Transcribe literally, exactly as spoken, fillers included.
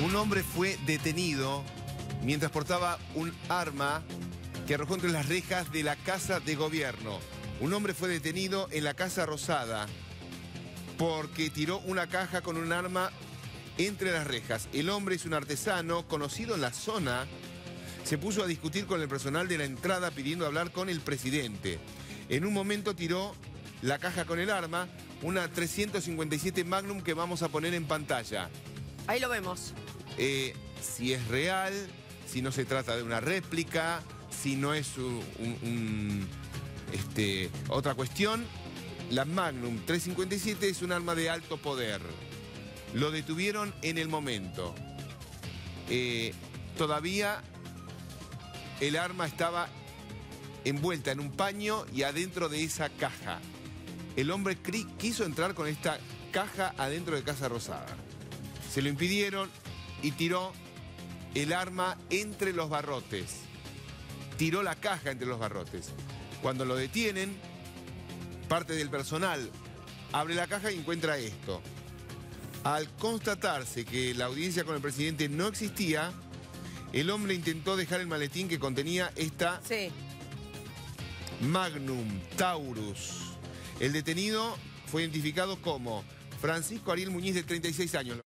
Un hombre fue detenido mientras portaba un arma que arrojó entre las rejas de la Casa de Gobierno. Un hombre fue detenido en la Casa Rosada porque tiró una caja con un arma entre las rejas. El hombre es un artesano conocido en la zona. Se puso a discutir con el personal de la entrada pidiendo hablar con el presidente. En un momento tiró la caja con el arma, una trescientos cincuenta y siete Magnum que vamos a poner en pantalla. Ahí lo vemos. Eh, si es real, si no se trata de una réplica, si no es un, un, un, este, otra cuestión. La Magnum trescientos cincuenta y siete es un arma de alto poder. Lo detuvieron en el momento. Eh, todavía el arma estaba envuelta en un paño y adentro de esa caja. El hombre quiso entrar con esta caja adentro de Casa Rosada. Se lo impidieron y tiró el arma entre los barrotes. Tiró la caja entre los barrotes. Cuando lo detienen, parte del personal abre la caja y encuentra esto. Al constatarse que la audiencia con el presidente no existía, el hombre intentó dejar el maletín que contenía esta sí. Magnum Taurus. El detenido fue identificado como Francisco Ariel Muñiz, de treinta y seis años.